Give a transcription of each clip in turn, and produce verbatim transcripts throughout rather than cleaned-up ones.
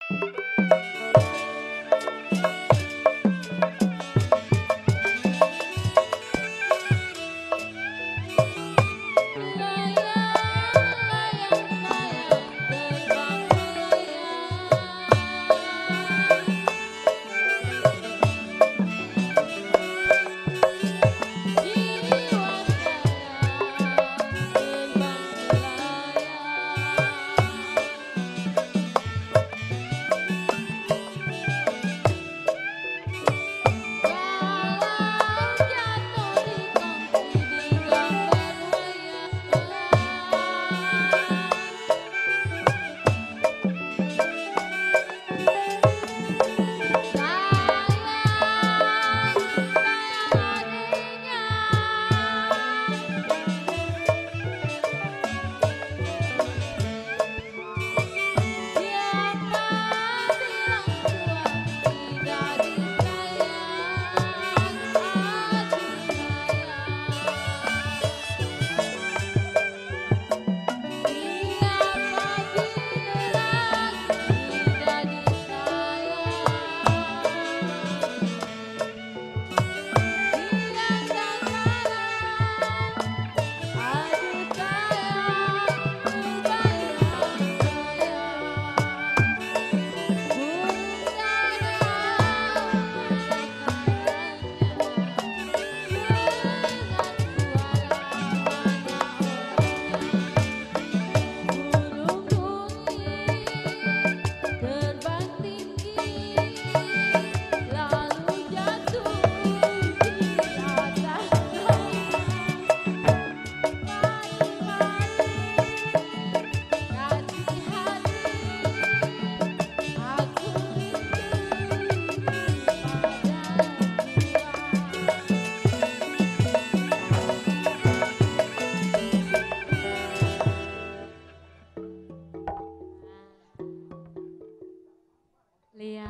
Lia.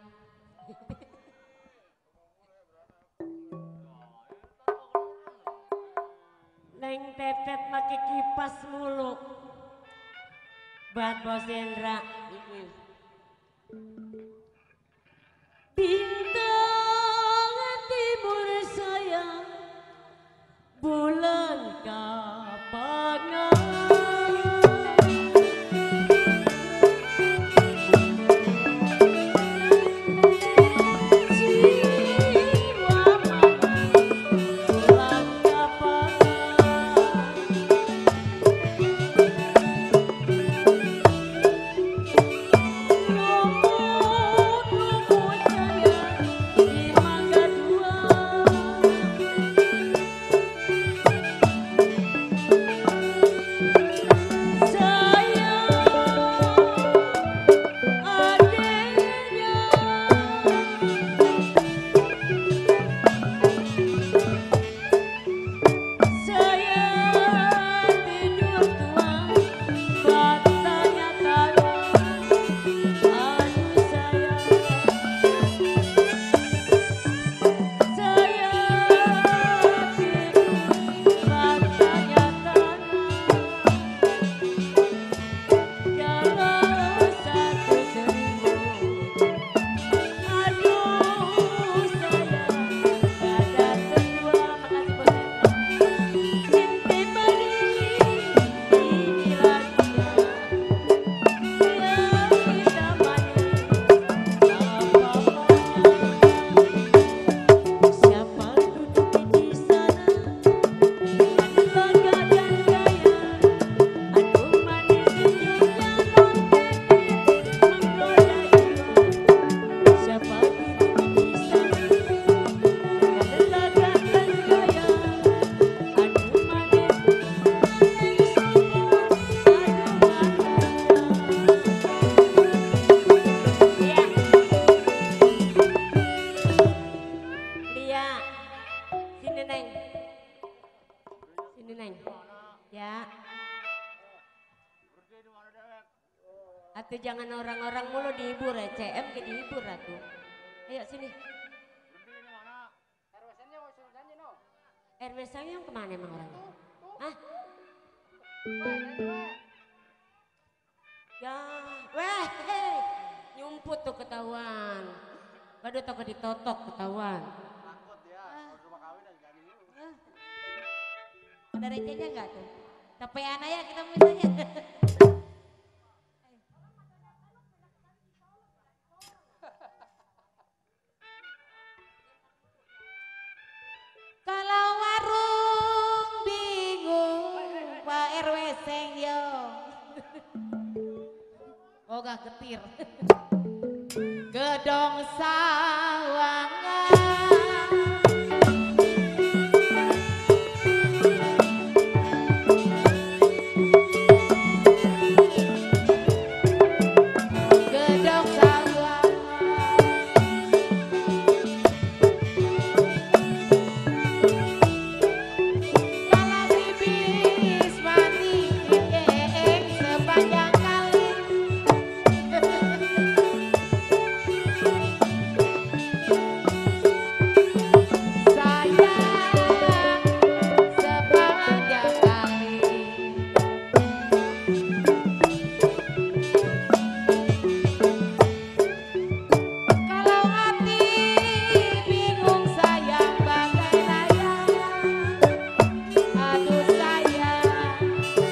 Neng Tetet make kipas mulu. Buat Bos Hendra. Bintang timur sayang, bulan kapangan. Atuh jangan orang-orang mulu dihibur ya, C M ke dihibur atuh. Ayo sini. R W saya yang kemana emang orangnya? Hah? Ya, weh, hei, jemput tuh ketahuan. Waduh toko ditotok ketahuan. Takut ya, kalau rumah kawin dan gak dulu. Ada recehnya enggak tuh? Tepean aja kita misalnya. Kalau warung bingung, Pak R W seng yo. Oh gak getir. Gedong sawangan. Gedong sawangan. Kalau bibis mati ing sepanjang kali. Sayang sepanjang kali. Kalau hati bingung sayang bagai layang. Aduh sayang.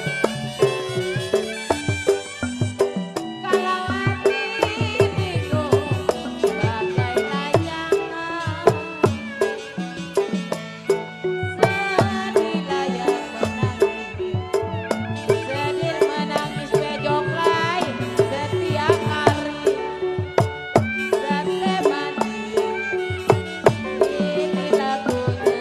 Kalau hati bingung bagai layangan. Sedih layang menangis. Sedih menangis bejoklai setiap hari. Sate mati ini lagunya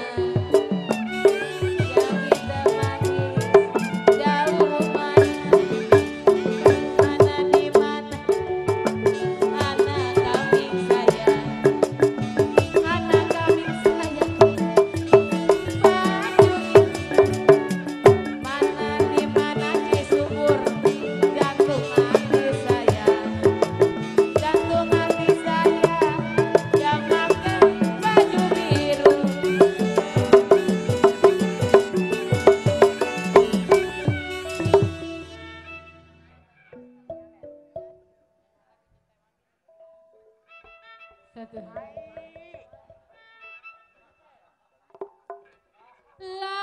yang ditemani jauh rumahnya. Mana di mana anak kambing saya, anak kambing saya baju. Mana di mana di subur jantung hati saya, jantung hati saya yang pakai baju biru. Satu. La